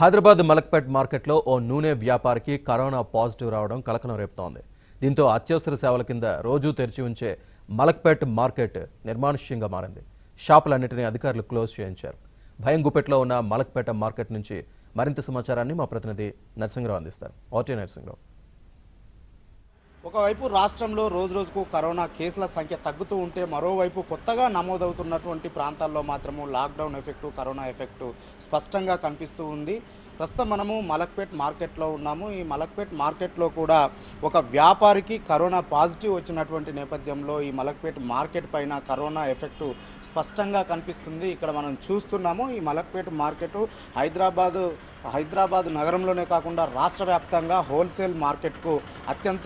హైదరాబాద్ మలక్పేట్ మార్కెట్లో ఓ నూనె వ్యాపారికి corona positive రావడం కలకలం రేపుతోంది. దీంతో అత్యవసర సేవల కింద రోజూ తెరిచి ఉంచే మలక్పేట్ మార్కెట్ నిర్మానుష్యంగా మారింది. షాపులన్నింటినీ అధికారులు క్లోజ్ చేయించారు. భయం గుప్పెట్లో ఉన్న మలక్పేట మార్కెట్ నుంచి మరింత సమాచారాన్ని మా ప్రతినిధి నరసింహరావు అందిస్తారు. ఓటీ నరసింహరావు. ఒకవైపు రాష్ట్రంలో రోజుకు కరోనా కేసుల సంఖ్య తగ్గుతూ ఉంటే మరోవైపు కొత్తగా నమోదవుతున్నటువంటి ప్రాంతాల్లో మాత్రము లాక్డౌన్ ఎఫెక్టు, కరోనా ఎఫెక్టు స్పష్టంగా కనిపిస్తూ ఉంది. ప్రస్తుతం మనము మలక్పేట్ మార్కెట్లో ఉన్నాము. ఈ మలక్పేట్ మార్కెట్లో కూడా ఒక వ్యాపారికి కరోనా పాజిటివ్ వచ్చినటువంటి నేపథ్యంలో ఈ మలక్పేట్ మార్కెట్ పైన కరోనా ఎఫెక్టు స్పష్టంగా కనిపిస్తుంది. ఇక్కడ మనం చూస్తున్నాము ఈ మలక్పేట్ మార్కెట్ హైదరాబాద్ నగరంలోనే కాకుండా రాష్ట్ర వ్యాప్తంగా హోల్సేల్ మార్కెట్కు అత్యంత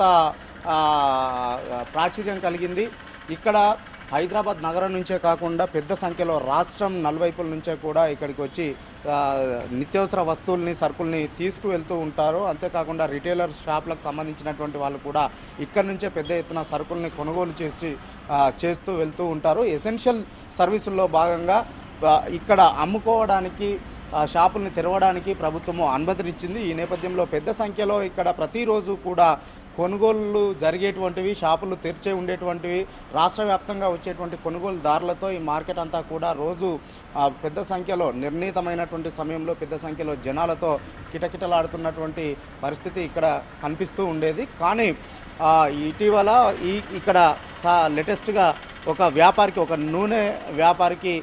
ప్రాచుర్యం కలిగింది. ఇక్కడ హైదరాబాద్ నగరం నుంచే కాకుండా పెద్ద సంఖ్యలో రాష్ట్రం నలువైపుల నుంచే కూడా ఇక్కడికి వచ్చి నిత్యావసర వస్తువుల్ని, సరుకుల్ని తీసుకువెళ్తూ ఉంటారు. అంతేకాకుండా రిటైలర్ షాపులకు సంబంధించినటువంటి వాళ్ళు కూడా ఇక్కడి నుంచే పెద్ద ఎత్తున సరుకుల్ని కొనుగోలు చేస్తూ వెళ్తూ ఉంటారు. ఎసెన్షియల్ సర్వీసుల్లో భాగంగా ఇక్కడ అమ్ముకోవడానికి షాపుల్ని తెరవడానికి ప్రభుత్వము అనుమతినిచ్చింది. ఈ నేపథ్యంలో పెద్ద సంఖ్యలో ఇక్కడ ప్రతిరోజు కూడా కొనుగోళ్లు జరిగేటువంటివి, షాపులు తెరిచే ఉండేటువంటివి, రాష్ట్ర వ్యాప్తంగా వచ్చేటువంటి కొనుగోలుదారులతో ఈ మార్కెట్ అంతా కూడా రోజు పెద్ద సంఖ్యలో నిర్ణీతమైనటువంటి సమయంలో పెద్ద సంఖ్యలో జనాలతో కిటకిటలాడుతున్నటువంటి పరిస్థితి ఇక్కడ కనిపిస్తూ ఉండేది. కానీ ఇటీవల ఇక్కడ లేటెస్ట్గా ఒక వ్యాపారికి, ఒక నూనె వ్యాపారికి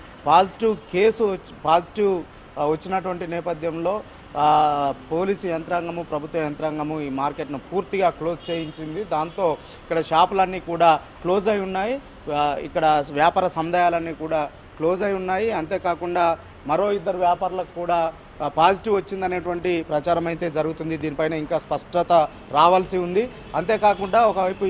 పాజిటివ్ వచ్చినటువంటి నేపథ్యంలో పోలీసు యంత్రాంగము, ప్రభుత్వ యంత్రాంగము ఈ మార్కెట్ను పూర్తిగా క్లోజ్ చేయించింది. దాంతో ఇక్కడ షాపులన్నీ కూడా క్లోజ్ అయి ఉన్నాయి. ఇక్కడ వ్యాపార సముదాయాలన్నీ కూడా క్లోజ్ అయి ఉన్నాయి. అంతేకాకుండా మరో ఇద్దరు వ్యాపారులకు కూడా పాజిటివ్ వచ్చిందనేటువంటి ప్రచారం అయితే జరుగుతుంది. దీనిపైన ఇంకా స్పష్టత రావాల్సి ఉంది. అంతేకాకుండా ఒకవైపు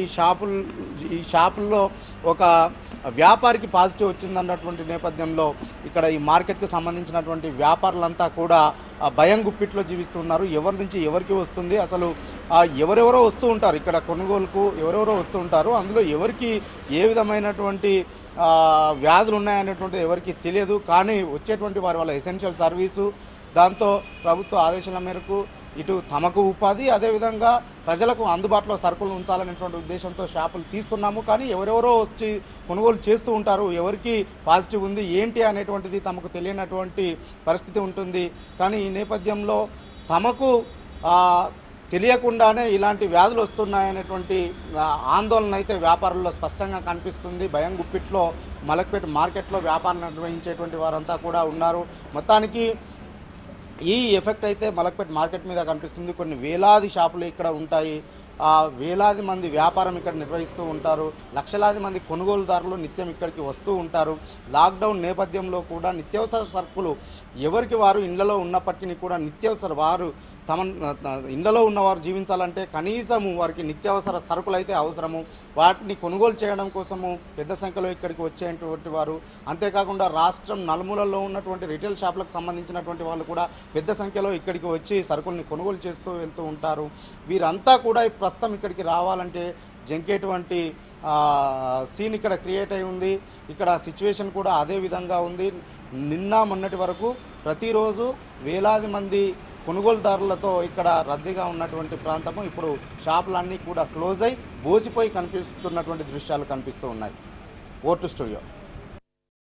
ఈ షాపుల్లో ఒక వ్యాపారికి పాజిటివ్ వచ్చిందన్నటువంటి నేపథ్యంలో ఇక్కడ ఈ మార్కెట్కి సంబంధించినటువంటి వ్యాపారులంతా కూడా భయం గుప్పిట్లో జీవిస్తున్నారు. ఎవరి నుంచి ఎవరికి వస్తుంది, అసలు ఎవరెవరో వస్తూ ఉంటారు, ఇక్కడ కొనుగోలుకు ఎవరెవరో వస్తూ ఉంటారు, అందులో ఎవరికి ఏ విధమైనటువంటి వ్యాధులు ఉన్నాయనేటువంటిది ఎవరికి తెలియదు. కానీ వచ్చేటువంటి వాళ్ళ ఎసెన్షియల్ సర్వీసు, దాంతో ప్రభుత్వ ఆదేశాల మేరకు ఇటు తమకు ఉపాధి, అదేవిధంగా ప్రజలకు అందుబాటులో సరుకులు ఉంచాలనేటువంటి ఉద్దేశంతో షాపులు తీస్తున్నాము. కానీ ఎవరెవరో వచ్చి కొనుగోలు చేస్తూ ఉంటారు, ఎవరికి పాజిటివ్ ఉంది ఏంటి అనేటువంటిది తమకు తెలియనటువంటి పరిస్థితి ఉంటుంది. కానీ ఈ నేపథ్యంలో తమకు తెలియకుండానే ఇలాంటి వ్యాధులు వస్తున్నాయనేటువంటి ఆందోళన అయితే వ్యాపారుల్లో స్పష్టంగా కనిపిస్తుంది. భయం గుప్పిట్లో మలక్పేట మార్కెట్లో వ్యాపారం నిర్వహించేటువంటి వారంతా కూడా ఉన్నారు. మొత్తానికి ఈ ఎఫెక్ట్ అయితే మలక్పేట మార్కెట్ మీద కనిపిస్తుంది. కొన్ని వేలాది షాపులు ఇక్కడ ఉంటాయి, వేలాది మంది వ్యాపారం ఇక్కడ నిర్వహిస్తూ ఉంటారు, లక్షలాది మంది కొనుగోలుదారులు నిత్యం ఇక్కడికి వస్తూ ఉంటారు. లాక్డౌన్ నేపథ్యంలో కూడా నిత్యావసర సరుకులు ఎవరికి వారు ఇళ్లలో ఉన్నప్పటికీ కూడా వారు తమ ఇళ్లలో ఉన్నవారు జీవించాలంటే కనీసము వారికి నిత్యావసర సరుకులు అయితే అవసరము. వాటిని కొనుగోలు చేయడం కోసము పెద్ద సంఖ్యలో ఇక్కడికి వచ్చేటువంటి వారు, అంతేకాకుండా రాష్ట్రం నలుమూలల్లో ఉన్నటువంటి రిటైల్ షాపులకు సంబంధించినటువంటి వాళ్ళు కూడా పెద్ద సంఖ్యలో ఇక్కడికి వచ్చి సరుకుల్ని కొనుగోలు చేస్తూ వెళ్తూ ఉంటారు. వీరంతా కూడా ప్రస్తుతం ఇక్కడికి రావాలంటే జంకేటువంటి సీన్ ఇక్కడ క్రియేట్ అయి ఉంది. ఇక్కడ సిచ్యువేషన్ కూడా అదే విధంగా ఉంది. నిన్న మొన్నటి వరకు ప్రతిరోజు వేలాది మంది కొనుగోలుదారులతో ఇక్కడ రద్దీగా ఉన్నటువంటి ప్రాంతము ఇప్పుడు షాపులన్నీ కూడా క్లోజ్ అయి బోసిపోయి కనిపిస్తున్నటువంటి దృశ్యాలు కనిపిస్తూ ఉన్నాయి. ఓటు స్టూడియో.